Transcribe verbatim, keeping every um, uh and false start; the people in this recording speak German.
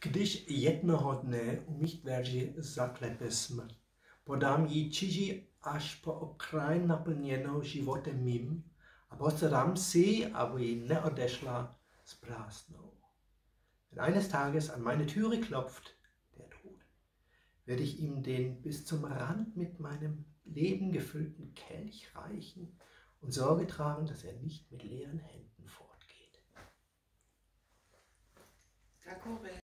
Když jednoho dne u mých dveří zaklepe smrt, podám jí čiži až po okraj naplněnou životem mým a postarám si, aby ji neodešla s prázdnou. Wenn eines Tages an meine Türe klopft der Tod, werde ich ihm den bis zum Rand mit meinem Leben gefüllten Kelch reichen und Sorge tragen, dass er nicht mit leeren Händen fortgeht.